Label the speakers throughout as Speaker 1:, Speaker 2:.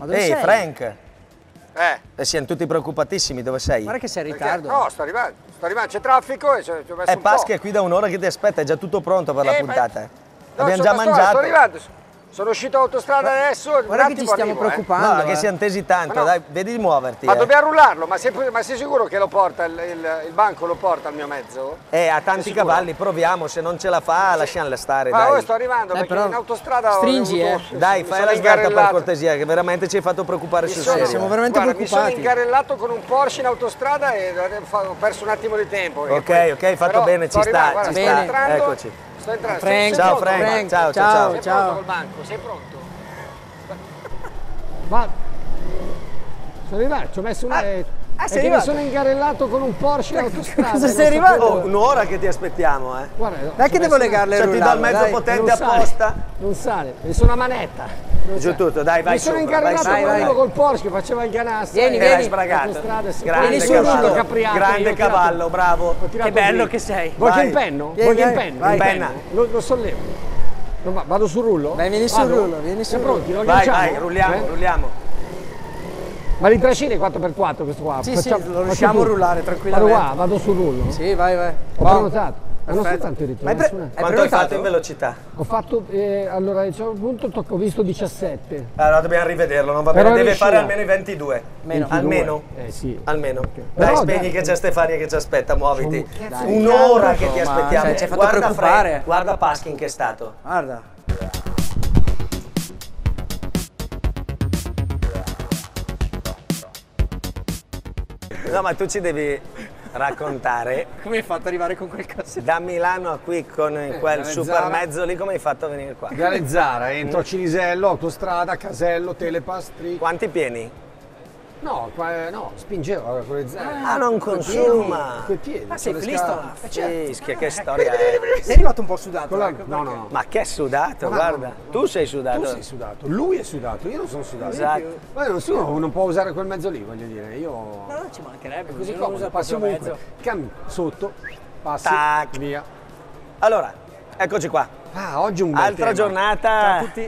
Speaker 1: dove
Speaker 2: Ehi,
Speaker 1: sei?
Speaker 2: Frank! Siamo tutti preoccupatissimi, dove sei?
Speaker 1: Guarda che sei in ritardo.
Speaker 3: No, sto arrivando, c'è traffico e ci ho messo un po'.
Speaker 2: Paschi è qui da un'ora che ti aspetta, è già tutto pronto per la puntata.
Speaker 3: No,
Speaker 2: Abbiamo già mangiato.
Speaker 3: Sto arrivando. Sono uscito all'autostrada adesso.
Speaker 1: Guarda che ci stiamo preoccupando.
Speaker 2: No, che siamo tesi tanto, dai, vedi di muoverti.
Speaker 3: Ma dobbiamo rullarlo, ma sei sicuro che lo porta, il banco lo porta al mio mezzo?
Speaker 2: Ha tanti cavalli, proviamo, se non ce la fa lasciamla stare,
Speaker 3: Ma
Speaker 2: dai.
Speaker 3: sto arrivando, perché in autostrada
Speaker 1: stringi,
Speaker 2: Dai, fai la svelta per cortesia, che veramente ci hai fatto preoccupare sul serio.
Speaker 1: Siamo veramente preoccupati.
Speaker 3: Mi sono incarellato con un Porsche in autostrada e ho perso un attimo di tempo.
Speaker 2: Ok, hai fatto bene, ci sta, ci sta. Eccoci.
Speaker 3: Sto entrando.
Speaker 1: Frank,
Speaker 2: ciao Frank, ciao.
Speaker 3: Sei pronto col banco? Sei pronto? Ma sono arrivato, ci ho messo perché mi sono ingarellato con un Porsche in autostrada.
Speaker 1: Cosa sei arrivato?
Speaker 2: Oh, un'ora che ti aspettiamo,
Speaker 3: Guarda,
Speaker 1: dai che devo legarle
Speaker 2: ti do il mezzo potente apposta.
Speaker 3: Non sale, mi sono a manetta.
Speaker 2: Giù tutto, dai, vai su.
Speaker 3: Mi sono ingarellato con uno col Porsche che faceva il ganastro.
Speaker 1: Vieni,
Speaker 2: Hai
Speaker 1: vieni.
Speaker 2: sbragato.
Speaker 1: Vieni su,
Speaker 2: Grande cavallo, bravo.
Speaker 1: Che bello che sei.
Speaker 3: Vuoi che impenno?
Speaker 1: Vieni,
Speaker 3: Vuoi che
Speaker 1: vai,
Speaker 3: impenno?
Speaker 2: Penna.
Speaker 3: Lo sollevo. Vado sul rullo?
Speaker 1: Vai, vieni sul rullo, vieni sul rullo.
Speaker 3: Pronti? Lo
Speaker 2: Vai,
Speaker 3: agganciamo?
Speaker 2: rulliamo.
Speaker 3: Ma li trascini 4x4 questo qua?
Speaker 1: Sì, lo lasciamo rullare tranquillamente.
Speaker 3: Vado sul rullo?
Speaker 1: Sì, vai.
Speaker 3: Ho prenotato. Non so tanto in ritorno.
Speaker 2: Quanto hai fatto in velocità?
Speaker 3: Ho fatto, allora a un certo punto ho visto 17.
Speaker 2: Allora dobbiamo rivederlo, non va
Speaker 3: Però
Speaker 2: bene, deve
Speaker 3: riuscirà.
Speaker 2: fare almeno i 22. Almeno?
Speaker 3: Sì.
Speaker 2: Almeno.
Speaker 3: Però,
Speaker 2: Dai, spegni
Speaker 3: dai,
Speaker 2: che c'è Stefania che ci aspetta, muoviti.
Speaker 1: Dai,
Speaker 2: Un'ora che ti aspettiamo.
Speaker 1: Cioè, ci hai fatto preoccupare.
Speaker 2: Frank, guarda Paskin che è stato.
Speaker 1: Guarda.
Speaker 2: No, ma tu ci devi raccontare
Speaker 1: Come hai fatto ad arrivare con quel cazzo?
Speaker 2: da Milano a qui con quel super mezzo lì, come hai fatto a venire qua?
Speaker 3: Garezzara, entro a Cinisello, autostrada, Casello, Telepass,
Speaker 2: Quanti pieni?
Speaker 3: No, spingevo con le zero.
Speaker 2: Ah, non consuma!
Speaker 3: Coi piedi.
Speaker 1: Ah, sei
Speaker 3: con le
Speaker 1: flisto?
Speaker 3: scale.
Speaker 2: Fischia, che storia è?
Speaker 1: Sei arrivato un po' sudato.
Speaker 3: No.
Speaker 2: Ma che sudato, guarda. Tu sei sudato.
Speaker 3: Tu sei sudato, lui è sudato, io non sono sudato.
Speaker 2: Esatto.
Speaker 3: Ma nessuno non può usare quel mezzo lì, voglio dire. Io
Speaker 1: No, ci mancherebbe.
Speaker 3: così
Speaker 1: non
Speaker 3: comodo,
Speaker 1: usa
Speaker 3: passi
Speaker 1: proprio
Speaker 3: ovunque.
Speaker 1: mezzo.
Speaker 3: Cammi sotto, passi,
Speaker 2: Tac.
Speaker 3: via.
Speaker 2: Allora, eccoci qua.
Speaker 3: Ah, oggi un bel
Speaker 2: Altra
Speaker 3: tema.
Speaker 2: giornata
Speaker 1: Ciao a tutti.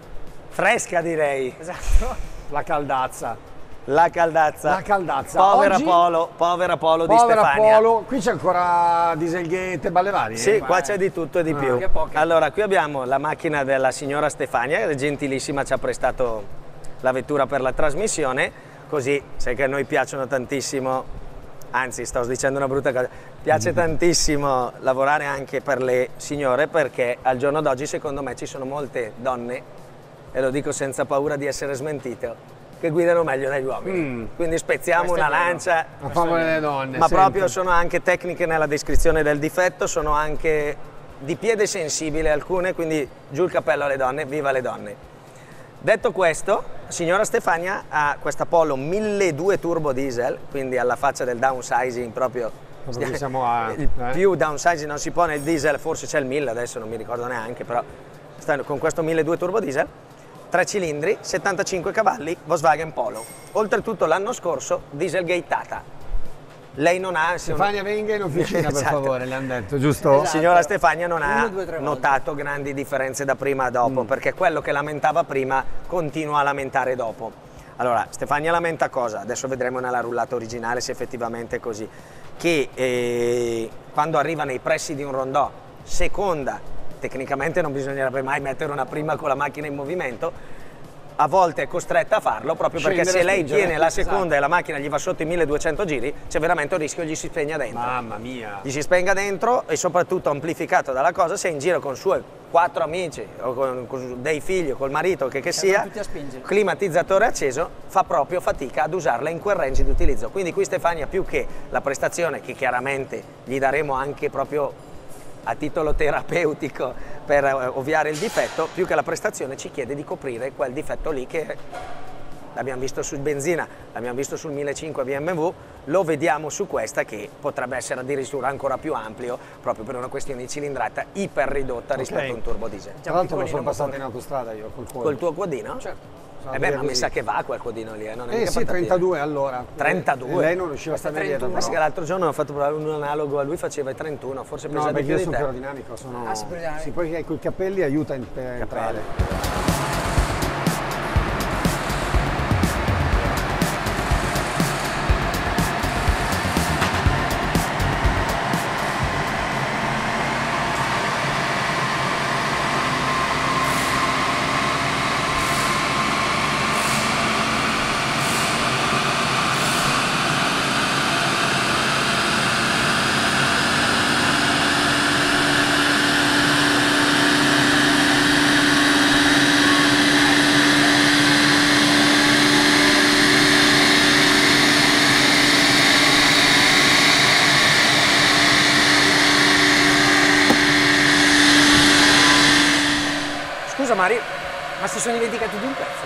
Speaker 2: fresca, direi.
Speaker 1: Esatto.
Speaker 3: La caldazza.
Speaker 2: La caldazza.
Speaker 3: La caldazza.
Speaker 2: Povera
Speaker 3: Oggi-
Speaker 2: povera Polo di
Speaker 3: Povera
Speaker 2: Stefania.
Speaker 3: Polo, qui c'è ancora Dieselgate e balle varie.
Speaker 2: Sì, qua c'è di tutto e di più.
Speaker 1: che poche.
Speaker 2: Allora, qui abbiamo la macchina della signora Stefania, che è gentilissima, ci ha prestato la vettura per la trasmissione, così sai che a noi piacciono tantissimo, anzi sto dicendo una brutta cosa, piace tantissimo lavorare anche per le signore, perché al giorno d'oggi secondo me ci sono molte donne, e lo dico senza paura di essere smentito, che guidano meglio degli uomini. Quindi spezziamo una lancia.
Speaker 3: A favore delle donne.
Speaker 2: Ma
Speaker 3: sempre.
Speaker 2: proprio sono anche tecniche nella descrizione del difetto, sono anche di piede sensibile alcune, quindi giù il cappello alle donne, viva le donne. Detto questo, la signora Stefania ha questa Polo 1200 turbo diesel, quindi alla faccia del downsizing proprio.
Speaker 3: Proprio siamo a-
Speaker 2: il più downsizing non si può nel diesel, forse c'è il 1000, adesso non mi ricordo neanche, però con questo 1200 turbo diesel. 3 cilindri, 75 cavalli, Volkswagen Polo. Oltretutto l'anno scorso dieselgateata. Lei non ha...
Speaker 3: Stefania venga in officina per
Speaker 2: Esatto.
Speaker 3: favore, le hanno detto, giusto?
Speaker 2: Signora Stefania non ha
Speaker 1: 1, 2, 3 volte.
Speaker 2: notato grandi differenze da prima a dopo, perché quello che lamentava prima continua a lamentare dopo. Allora, Stefania lamenta cosa? Adesso vedremo nella rullata originale se effettivamente è così. Che quando arriva nei pressi di un rondò, seconda, tecnicamente non bisognerebbe mai mettere una prima con la macchina in movimento, a volte è costretta a farlo proprio perché
Speaker 3: Scendere
Speaker 2: se
Speaker 3: a
Speaker 2: lei
Speaker 3: spingere.
Speaker 2: tiene la seconda e la macchina gli va sotto i 1200 giri, c'è veramente il rischio che gli si spegna dentro.
Speaker 3: Mamma mia.
Speaker 2: Gli si spenga dentro e soprattutto amplificato dalla cosa se è in giro con suoi 4 amici o con dei figli o col marito che sia,
Speaker 1: tutti a spingere.
Speaker 2: climatizzatore acceso, fa proprio fatica ad usarla in quel range di utilizzo. Quindi qui Stefania, più che la prestazione che chiaramente gli daremo anche proprio a titolo terapeutico per ovviare il difetto, più che la prestazione ci chiede di coprire quel difetto lì che l'abbiamo visto sul benzina, l'abbiamo visto sul 1500 BMW, lo vediamo su questa che potrebbe essere addirittura ancora più ampio proprio per una questione di cilindrata iper ridotta rispetto a un turbo diesel.
Speaker 3: Tra l'altro lo sono passato in autostrada io col cuore.
Speaker 2: Col tuo quadino?
Speaker 3: Certo.
Speaker 2: Eh beh, ma mi sa che va quel codino lì, non è mica
Speaker 3: Sì,
Speaker 2: patatina.
Speaker 3: 32 allora.
Speaker 2: 32?
Speaker 3: E lei non riusciva a stare dietro.
Speaker 2: Ma sì, l'altro giorno ho fatto provare un analogo a lui, faceva i 31, forse presa
Speaker 3: No,
Speaker 2: di
Speaker 3: perché
Speaker 2: più
Speaker 3: io
Speaker 2: di
Speaker 3: sono
Speaker 2: te.
Speaker 3: aerodinamico, sono...
Speaker 1: Ah, sei aerodinamico.
Speaker 3: Sì, poi con i capelli aiuta a entrare.
Speaker 2: Mario, ma si sono dimenticati di un pezzo.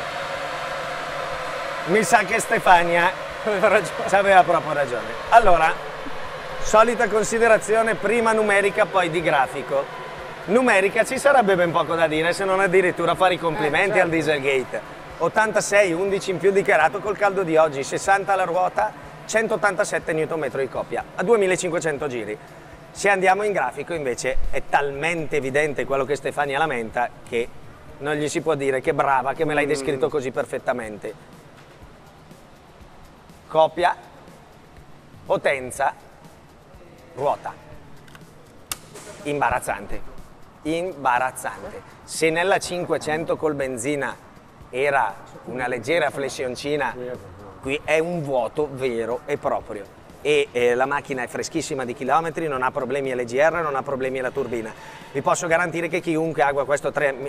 Speaker 2: Mi sa che Stefania
Speaker 1: Aveva ragione.
Speaker 2: aveva proprio ragione. Allora, solita considerazione, prima numerica, poi di grafico. Numerica ci sarebbe ben poco da dire, se non addirittura fare i complimenti al Dieselgate. 86, 11 in più dichiarato col caldo di oggi, 60 alla ruota, 187 Nm di coppia, a 2500 giri. Se andiamo in grafico invece è talmente evidente quello che Stefania lamenta che non gli si può dire che brava che me l'hai descritto così perfettamente. Coppia, potenza, ruota. Imbarazzante, imbarazzante. Se nella 500 col benzina era una leggera flessioncina, qui è un vuoto vero e proprio. E la macchina è freschissima di chilometri, non ha problemi all'EGR, non ha problemi alla turbina. Vi posso garantire che chiunque abbia questo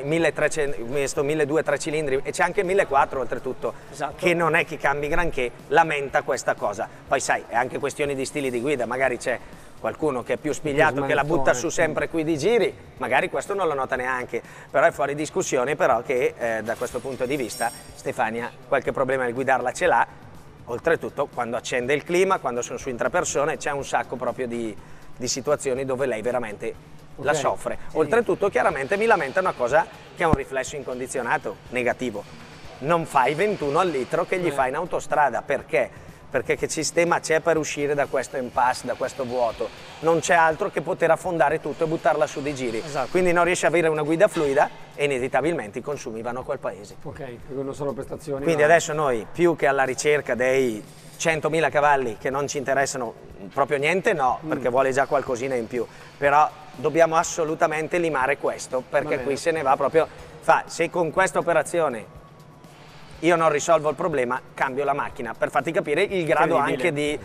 Speaker 2: 1200-3 cilindri, e c'è anche 1400 oltretutto,
Speaker 1: Esatto.
Speaker 2: che non è che cambi granché, lamenta questa cosa. Poi sai, è anche questione di stili di guida, magari c'è qualcuno che è più spigliato, che la butta su sempre qui di giri, magari questo non lo nota neanche, però è fuori discussione però che da questo punto di vista Stefania qualche problema nel guidarla ce l'ha. Oltretutto, quando accende il clima, quando sono su in 3 persone, c'è un sacco proprio di situazioni dove lei veramente la soffre. Oltretutto, chiaramente mi lamenta una cosa che ha un riflesso incondizionato negativo. Non fai 21 al litro che gli fai in autostrada. Perché? Perché che sistema c'è per uscire da questo impasse, da questo vuoto? Non c'è altro che poter affondare tutto e buttarla su dei giri.
Speaker 1: Esatto.
Speaker 2: Quindi non riesce a avere una guida fluida e inevitabilmente i consumi vanno a quel paese.
Speaker 3: Ok, perché non sono prestazioni.
Speaker 2: Quindi
Speaker 3: ma-
Speaker 2: adesso noi, più che alla ricerca dei 100.000 cavalli che non ci interessano proprio niente, no, perché vuole già qualcosina in più, però dobbiamo assolutamente limare questo, perché qui se ne va proprio, se con questa operazione io non risolvo il problema, cambio la macchina, per farti capire il grado anche di,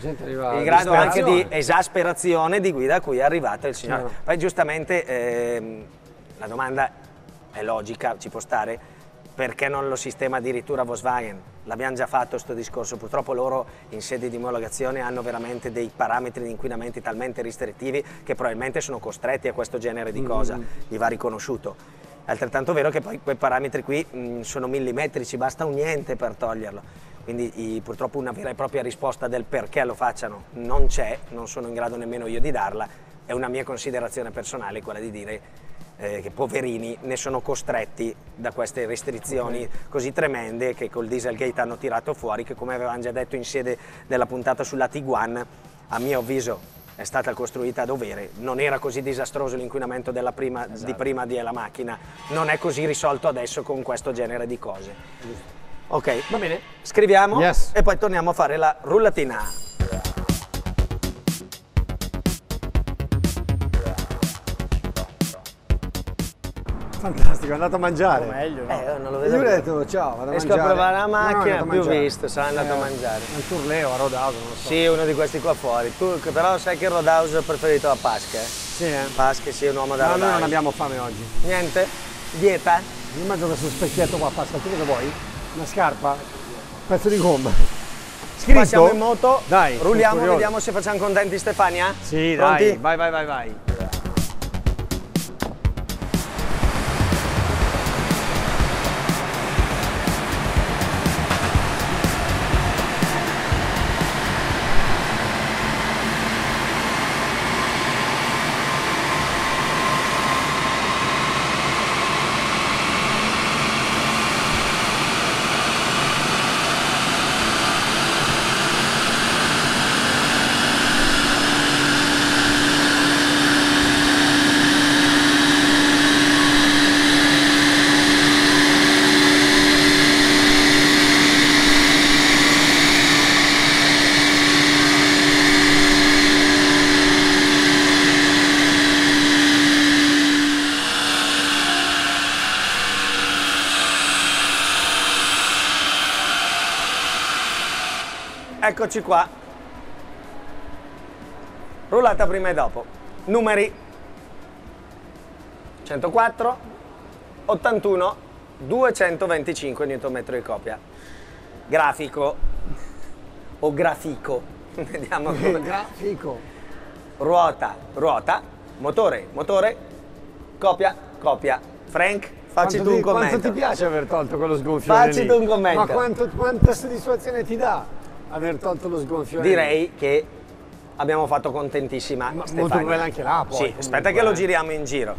Speaker 2: esasperazione di guida a cui è arrivato il signore.
Speaker 3: Chiaro.
Speaker 2: Poi giustamente la domanda è logica, ci può stare, perché non lo sistema addirittura Volkswagen? L'abbiamo già fatto sto discorso, purtroppo loro in sede di omologazione hanno veramente dei parametri di inquinamento talmente restrittivi che probabilmente sono costretti a questo genere di cosa, gli va riconosciuto. È altrettanto vero che poi quei parametri qui sono millimetrici, basta un niente per toglierlo. Quindi purtroppo una vera e propria risposta del perché lo facciano non c'è, non sono in grado nemmeno io di darla, è una mia considerazione personale quella di dire che poverini ne sono costretti da queste restrizioni così tremende che col Dieselgate hanno tirato fuori, che come avevamo già detto in sede della puntata sulla Tiguan, a mio avviso è stata costruita a dovere, non era così disastroso l'inquinamento di prima della macchina, non è così risolto adesso con questo genere di cose. Ok,
Speaker 1: Va bene.
Speaker 2: scriviamo
Speaker 3: Yes.
Speaker 2: e poi torniamo a fare la rullatina.
Speaker 3: Fantastico, è andato a mangiare.
Speaker 1: Meglio, no?
Speaker 2: Non lo
Speaker 3: Io
Speaker 2: vedo.
Speaker 3: gli ho detto ciao, vado a
Speaker 2: Esco
Speaker 3: mangiare.
Speaker 2: a provare la
Speaker 3: No, no, è
Speaker 2: macchina,
Speaker 3: andato a
Speaker 2: più
Speaker 3: mangiare.
Speaker 2: visto, sarà andato a mangiare.
Speaker 3: Al Tourleo, a Rodauso, non lo so.
Speaker 2: Sì, uno di questi qua fuori. Tu però sai che il Roadhouse è preferito a Pasca, eh?
Speaker 3: Sì, eh?
Speaker 2: Pasca sì, è un uomo da
Speaker 3: No, noi
Speaker 2: Roadhouse.
Speaker 3: non abbiamo fame oggi.
Speaker 2: Niente? Dieta?
Speaker 3: Io mangio questo specchietto qua, Pascal, tu cosa vuoi? Una scarpa? Un pezzo di gomma? Scritto?
Speaker 2: Passiamo in moto,
Speaker 3: Dai, sono
Speaker 2: rulliamo,
Speaker 3: curioso.
Speaker 2: vediamo se facciamo contenti Stefania?
Speaker 3: Sì,
Speaker 2: Pronti?
Speaker 3: dai, vai, vai, vai, vai.
Speaker 2: Eccoci qua. Rullata prima e dopo. Numeri 104, 81, 225 Nm di coppia. Grafico o grafico. Vediamo come.
Speaker 3: Grafico.
Speaker 2: Ruota, ruota, motore, motore, coppia, coppia, Frank, Facci tu un commento.
Speaker 3: Quanto ti piace aver tolto quello sgonfione
Speaker 2: Facci
Speaker 3: lì?
Speaker 2: tu un commento.
Speaker 3: Ma quanta soddisfazione ti dà aver tolto lo sgonfione?
Speaker 2: Direi che abbiamo fatto contentissima Stefania.
Speaker 3: Molto bella anche là poi.
Speaker 2: Sì,
Speaker 3: comunque,
Speaker 2: aspetta che lo giriamo in giro.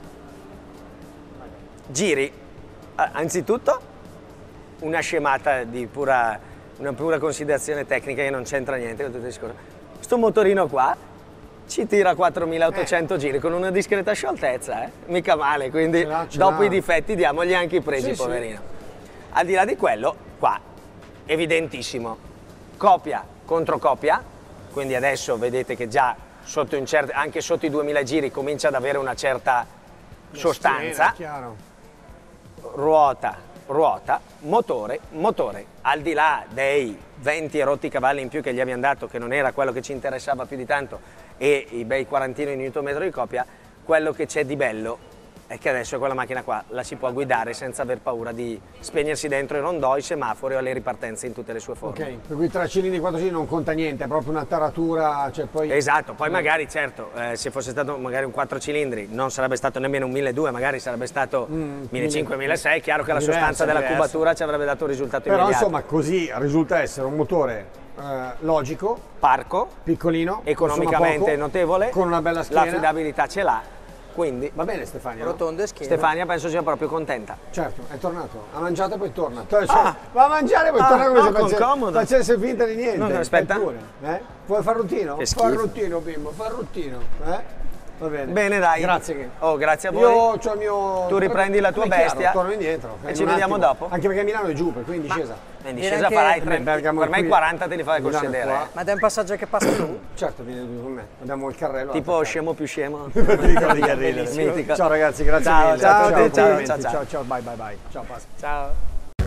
Speaker 2: Giri, anzitutto una scemata di una pura considerazione tecnica che non c'entra niente con tutto il discorso. Sto motorino qua ci tira 4800 giri con una discreta scioltezza, mica male, quindi dopo i difetti diamogli anche i presi,
Speaker 3: sì,
Speaker 2: poverino. Al di là di quello, qua, evidentissimo, coppia contro coppia, quindi adesso vedete che già sotto anche sotto i 2000 giri comincia ad avere una certa sostanza. Ruota, motore, al di là dei 20 e rotti cavalli in più che gli abbiamo dato, che non era quello che ci interessava più di tanto, e i bei 40 Nm di coppia, quello che c'è di bello è che adesso quella macchina qua la si può guidare senza aver paura di spegnersi dentro i rondò, i semafori o alle ripartenze in tutte le sue forme.
Speaker 3: Ok, per cui 3 cilindri, 4 cilindri non conta niente, è proprio una taratura, cioè poi...
Speaker 2: Esatto, poi magari certo, se fosse stato magari un 4 cilindri non sarebbe stato nemmeno un 1200, magari sarebbe stato 1500-1600, è chiaro che la sostanza della cubatura ci avrebbe dato un risultato
Speaker 3: Però
Speaker 2: immediato.
Speaker 3: insomma così risulta essere un motore logico,
Speaker 2: parco,
Speaker 3: piccolino,
Speaker 2: economicamente
Speaker 3: poco,
Speaker 2: notevole,
Speaker 3: con una bella schiena.
Speaker 2: l'affidabilità ce l'ha, quindi
Speaker 3: va bene Stefania, no?
Speaker 1: Rotonde schiena.
Speaker 2: Stefania penso sia proprio contenta.
Speaker 3: Certo, è tornato, ha mangiato e poi torna. Va a mangiare e poi torna come se facesse finta di niente.
Speaker 2: No, aspetta.
Speaker 3: Vuoi far ruttino?
Speaker 2: Che
Speaker 3: Fa il
Speaker 2: schifo.
Speaker 3: ruttino, bimbo, fa il ruttino. Va bene.
Speaker 2: Bene, dai.
Speaker 3: Grazie.
Speaker 2: Oh, grazie a voi.
Speaker 3: Io c'ho il mio...
Speaker 2: Tu riprendi la tua
Speaker 3: È chiaro,
Speaker 2: bestia.
Speaker 3: torno indietro.
Speaker 2: E ci vediamo dopo.
Speaker 3: Anche perché Milano è giù, per cui in discesa.
Speaker 2: In discesa
Speaker 1: anche-
Speaker 2: farai 30,
Speaker 3: Bergamo
Speaker 2: per me
Speaker 3: qui.
Speaker 2: 40 te li fai col
Speaker 3: Milano è
Speaker 2: sedere.
Speaker 3: qua.
Speaker 1: Ma è un passaggio che passa tu?
Speaker 3: Certo, vieni con me. Abbiamo il carrello.
Speaker 2: Tipo scemo più scemo.
Speaker 3: Mitico. Ciao ragazzi, grazie
Speaker 2: Ciao,
Speaker 3: mille.
Speaker 2: ciao a tutti,
Speaker 3: complimenti.
Speaker 2: ciao, ciao.
Speaker 3: Ciao, bye bye bye. Ciao, Pasqua.
Speaker 2: Ciao.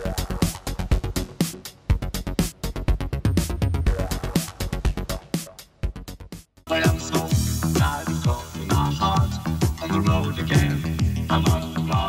Speaker 4: I am so glad to in my heart on the road again. I'm on the road.